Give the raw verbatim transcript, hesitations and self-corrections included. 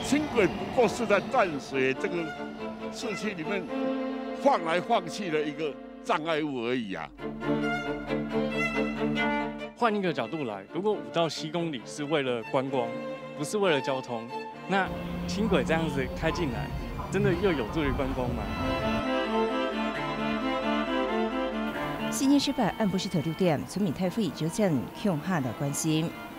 轻轨不过是在淡水这个市区里面放来放去的一个障碍物而已啊。 换一个角度来，如果五到七公里是为了观光，不是为了交通，那轻轨这样子开进来，真的又有助于观光吗？ 新年失败，按不是特六点，村民太费纠正，向下的关心。